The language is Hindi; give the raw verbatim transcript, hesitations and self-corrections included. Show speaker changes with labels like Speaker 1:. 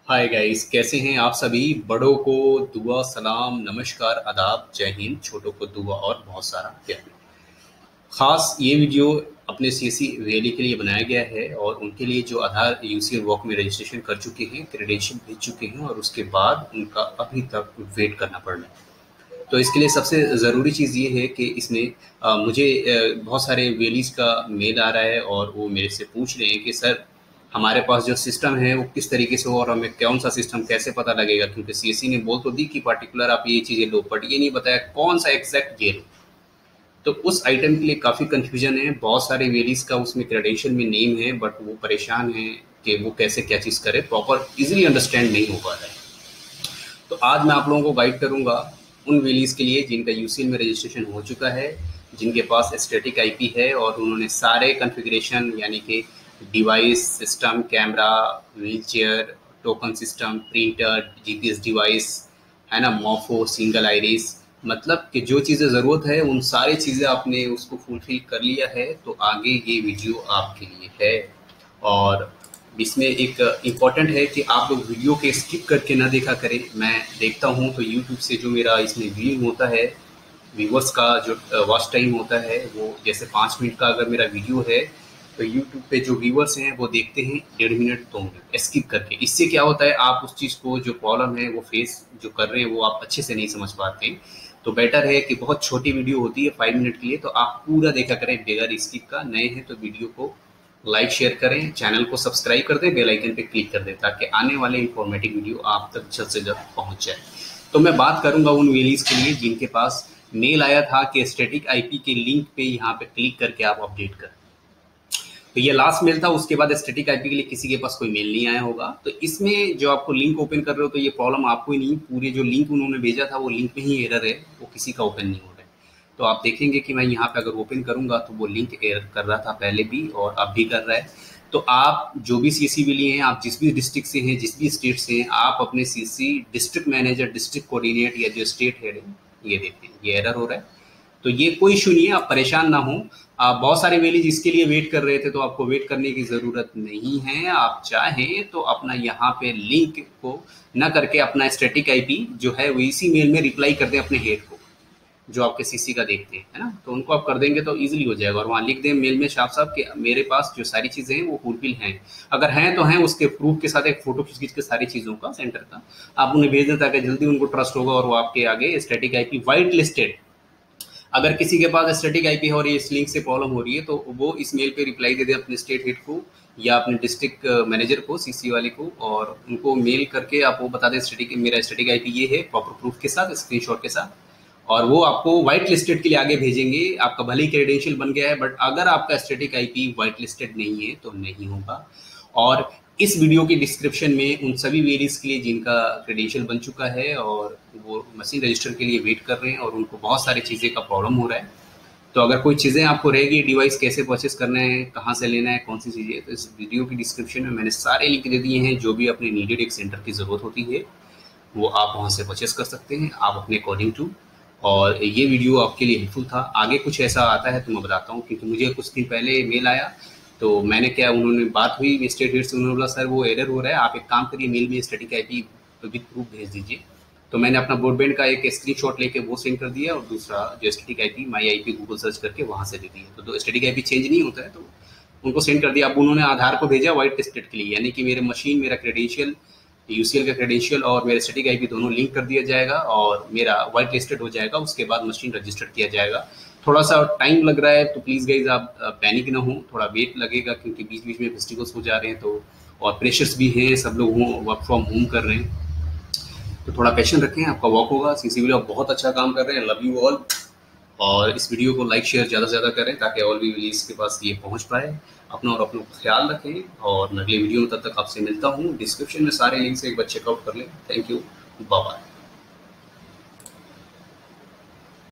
Speaker 1: हाय गाइस, कैसे हैं आप सभी। बड़ों को दुआ, सलाम, नमस्कार, आदाब, जय हिंद। छोटों को दुआ और बहुत सारा प्यार। खास ये वीडियो अपने सीएससी वैली के लिए बनाया गया है और उनके लिए जो आधार यूसीएल वॉक में रजिस्ट्रेशन कर चुके हैं, क्रेडेंशियल भेज चुके हैं और उसके बाद उनका अभी तक वेट करना पड़ रहा है। तो इसके लिए सबसे ज़रूरी चीज़ ये है कि इसमें अ, मुझे अ, बहुत सारे वेलीज़ का मेल आ रहा है और वो मेरे से पूछ रहे हैं कि सर, हमारे पास जो सिस्टम है वो किस तरीके से हो और हमें कौन सा सिस्टम कैसे पता लगेगा, क्योंकि सीएससी ने बोल तो दी कि पर्टिकुलर आप ये चीज़ें लो, बट ये नहीं बताया कौन सा एग्जैक्ट ये लो। तो उस आइटम के लिए काफ़ी कन्फ्यूजन है। बहुत सारे वेलीज़ का उसमें क्रेडेंशियल में नेम है, बट वो परेशान है कि वो कैसे क्या चीज़ करे, प्रॉपर इजीली अंडरस्टैंड नहीं हो पा रहा है। तो आज मैं आप लोगों को गाइड करूंगा उन वेलीज के लिए जिनका यूसीएल में रजिस्ट्रेशन हो चुका है, जिनके पास स्टैटिक आईपी है और उन्होंने सारे कॉन्फ़िगरेशन यानी कि device, system, camera, wheelchair, token system, printer, GPS device, है ना, मॉफो, सिंगल आइरिस, मतलब कि जो चीज़ें ज़रूरत है उन सारी चीज़ें आपने उसको फुलफिल कर लिया है। तो आगे ये वीडियो आपके लिए है। और इसमें एक इम्पॉर्टेंट है कि आप लोग वीडियो के स्किप करके ना देखा करें। मैं देखता हूँ तो यूट्यूब से जो मेरा इसमें व्यू होता है, व्यूवर्स का जो वॉच टाइम होता है, वो जैसे पाँच मिनट का अगर मेरा वीडियो है तो यूट्यूब पे जो व्यूवर्स हैं वो देखते हैं डेढ़ मिनट दो मिनट स्किप करके। इससे क्या होता है, आप उस चीज़ को जो प्रॉब्लम है वो फेस जो कर रहे हैं वो आप अच्छे से नहीं समझ पाते। तो बेटर है कि बहुत छोटी वीडियो होती है फाइव मिनट के लिए, तो आप पूरा देखा करें बगैर स्किप का। नए हैं तो वीडियो को लाइक शेयर करें, चैनल को सब्सक्राइब कर दें, बेल आइकन पे क्लिक कर दें ताकि आने वाले इंफॉर्मेटिव वीडियो आप तक जल्द से जल्द पहुंच जाए। तो मैं बात करूंगा उन वेलीज के लिए जिनके पास मेल आया था कि स्टैटिक आईपी के लिंक पे यहाँ पे क्लिक करके आप अपडेट करें। तो ये लास्ट मेल था, उसके बाद स्टैटिक आईपी के लिए किसी के पास कोई मेल नहीं आया होगा। तो इसमें जो आपको लिंक ओपन कर रहे हो तो ये प्रॉब्लम आपको ही नहीं, पूरे जो लिंक उन्होंने भेजा था वो लिंक में ही एरर है, वो किसी का ओपन नहीं हो रहा है। तो आप देखेंगे कि मैं यहाँ पे अगर ओपन करूंगा तो वो लिंक एरर कर रहा था पहले भी और अब भी कर रहा है। तो आप जो भी सीसी भी लिए हैं, आप जिस भी डिस्ट्रिक्ट से हैं, जिस भी स्टेट से हैं, आप अपने CC district manager, district coordinate या जो स्टेट हेड है ये देखते हैं, ये एरर हो रहा है। तो ये कोई इशू नहीं है, आप परेशान ना हो। आप बहुत सारे वेलीज इसके लिए वेट कर रहे थे, तो आपको वेट करने की ज़रूरत नहीं है। आप चाहें तो अपना यहाँ पे लिंक को ना करके अपना स्टैटिक आईपी जो है वो इसी मेल में रिप्लाई कर दें अपने हेड को, जो आपके सीसी का देखते हैं, है ना। तो उनको आप कर देंगे तो इजीली हो जाएगा और वहाँ लिख दें मेल में साफ साफ कि मेरे पास जो सारी चीज़ें हैं वो फुलफिल हैं। अगर हैं तो हैं, उसके प्रूफ के साथ एक फोटो खींच खींच के सारी चीज़ों का सेंटर का आप उन्हें भेज दें ताकि जल्दी उनको ट्रस्ट होगा और वो आपके आगे स्टैटिक आईपी वाइट लिस्टेड। अगर किसी के पास स्टैटिक आईपी है और ये इस लिंक से प्रॉब्लम हो रही है तो वो इस मेल पे रिप्लाई दे दे अपने स्टेट हेड को या अपने डिस्ट्रिक्ट मैनेजर को, सीसी वाले को, और उनको मेल करके आप वो बता दें स्टैटिक मेरा स्टैटिक आईपी ये है, प्रॉपर प्रूफ के साथ, स्क्रीनशॉट के साथ, और वो आपको व्हाइट लिस्टेड के लिए आगे भेजेंगे। आपका भले ही क्रेडेंशियल बन गया है, बट अगर आपका स्टैटिक आईपी व्हाइट लिस्टेड नहीं है तो नहीं होगा। और इस वीडियो के डिस्क्रिप्शन में उन सभी वेरीज के लिए जिनका क्रेडेंशियल बन चुका है और वो मशीन रजिस्टर के लिए वेट कर रहे हैं और उनको बहुत सारी चीज़ें का प्रॉब्लम हो रहा है, तो अगर कोई चीज़ें आपको रहेगी, डिवाइस कैसे परचेस करना है, कहाँ से लेना है, कौन सी चीज़ें, तो इस वीडियो की डिस्क्रिप्शन में मैंने सारे लिंक दे दिए हैं। जो भी अपने नीडेड एक सेंटर की ज़रूरत होती है वो आप वहाँ से परचेस कर सकते हैं, आप अपने अकॉर्डिंग टू। और ये वीडियो आपके लिए हेल्पफुल था। आगे कुछ ऐसा आता है तो मैं बताता हूँ, क्योंकि मुझे कुछ दिन पहले मेल आया तो मैंने क्या, उन्होंने बात हुई स्टेट हेड से, उन्होंने बोला सर वो एरर हो रहा है, आप एक काम करिए मेल में स्टैटिक आईपी विद प्रूफ भेज दीजिए। तो मैंने अपना ब्रॉडबैंड का एक स्क्रीनशॉट लेके वो सेंड कर दिया और दूसरा जो static IP my IP Google search करके वहाँ से दे दिया। तो दो स्टैटिक आईपी चेंज नहीं होता है तो उनको सेंड कर दिया। अब उन्होंने आधार को भेजा व्हाइट लिस्टेड के लिए, यानी कि मेरे मशीन, मेरा क्रेडेंशियल, यूसीएल का क्रेडेंशियल और मेरा स्टैटिक आईपी दोनों लिंक कर दिया जाएगा और मेरा व्हाइट लिस्टेड हो जाएगा। उसके बाद मशीन रजिस्टर्ड किया जाएगा। थोड़ा सा टाइम लग रहा है तो प्लीज़ गाइज आप पैनिक ना हो, थोड़ा वेट लगेगा क्योंकि बीच बीच में फेस्टिवल्स हो जा रहे हैं तो, और प्रेशर्स भी हैं, सब लोग हों वर्क फ्रॉम होम कर रहे हैं, तो थोड़ा पेशेंस रखें, आपका वॉक होगा। सीसी वीडियो आप बहुत अच्छा काम कर रहे हैं, लव यू ऑल। और इस वीडियो को लाइक शेयर ज़्यादा से ज़्यादा करें ताकि और भी विलीज के पास ये पहुंच पाए। अपना और अपनों का ख्याल रखें और अगले वीडियो में तब तक आपसे मिलता हूँ। डिस्क्रिप्शन में सारे लिंक्स एक बार चेकआउट कर लें। Thank you, bye bye.